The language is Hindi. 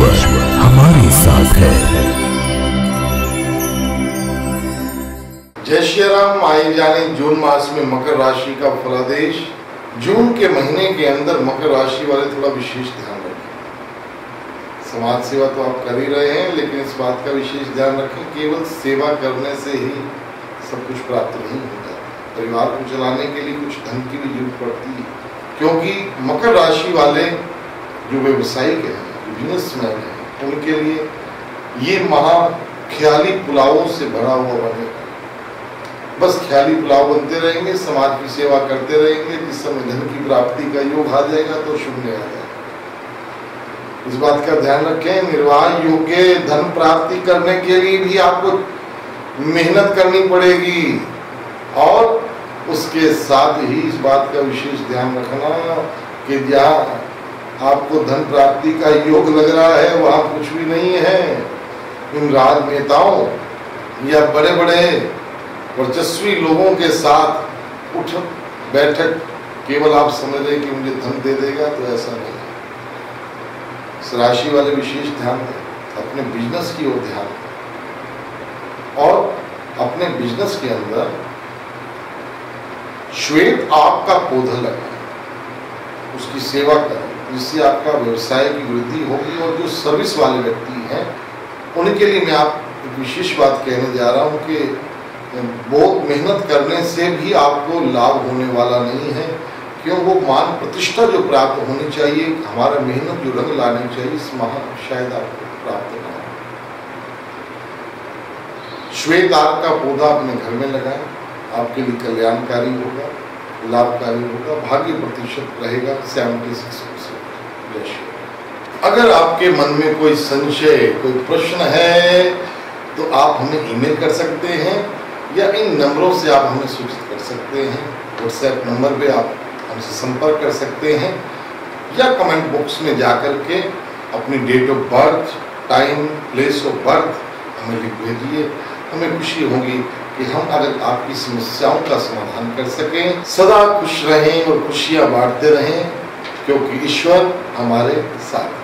ईश्वर हमारे साथ है। जय श्री राम। आए जाने जून मास में मकर राशि का फलादेश। जून के महीने के अंदर मकर राशि वाले थोड़ा विशेष ध्यान रखें। समाज सेवा तो आप कर ही रहे हैं, लेकिन इस बात का विशेष ध्यान रखें, केवल सेवा करने से ही सब कुछ प्राप्त नहीं होता। परिवार को चलाने के लिए कुछ धन की भी जरूरत पड़ती है, क्योंकि मकर राशि वाले जो व्यवसायिक हैं, बिजनेसमैन हैं, उनके लिए ये माह ख्याली पुलावों से भरा हुआ बनेगा। बस ख्याली पुलाव बनते रहेंगे, समाज की सेवा करते रहेंगे। जिस समय धन की प्राप्ति का योग आ जाएगा तो शून्य आ जाएगा। इस बात का ध्यान रखें, निर्वाह योग्य धन प्राप्ति करने के लिए भी आपको मेहनत करनी पड़ेगी, और उसके साथ ही इस बात का विशेष ध्यान रखना कि जहाँ आपको धन प्राप्ति का योग लग रहा है वहां कुछ भी नहीं है। इन राजनेताओं या बड़े बड़े वर्चस्वी लोगों के साथ उठ बैठक केवल आप समझ रहे कि मुझे धन दे देगा, तो ऐसा नहीं है। इस राशि वाले विशेष ध्यान दें, अपने बिजनेस की ओर ध्यान दें, और अपने बिजनेस के अंदर श्वेत आग का पौधा लगाएं, उसकी सेवा करें, जिससे आपका व्यवसाय की वृद्धि होगी। और जो सर्विस वाले व्यक्ति हैं उनके लिए मैं आप एक विशेष बात कहने जा रहा हूं कि बहुत मेहनत करने से भी आपको लाभ होने वाला नहीं है, क्यों वो मान प्रतिष्ठा जो प्राप्त होनी चाहिए, हमारा मेहनत जो रंग लानी चाहिए, इस माह शायद आपको प्राप्त ना हो। श्वेत आग का पौधा अपने घर में लगाएं, आपके लिए कल्याणकारी होगा, लाभकारी होगा, भाग्य प्रतिशत रहेगा 76%। अगर आपके मन में कोई संशय, कोई प्रश्न है, तो आप हमें ईमेल कर सकते हैं, या इन नंबरों से आप हमें सूचित कर सकते हैं। व्हाट्सएप नंबर पे आप हमसे संपर्क कर सकते हैं, या कमेंट बॉक्स में जाकर के अपनी date of birth, time, place of birth हमें लिख भेजिए। हमें खुशी होगी कि हम अगर आपकी समस्याओं का समाधान कर सकें। सदा खुश रहें और खुशियां बांटते रहें, क्योंकि ईश्वर हमारे साथ है।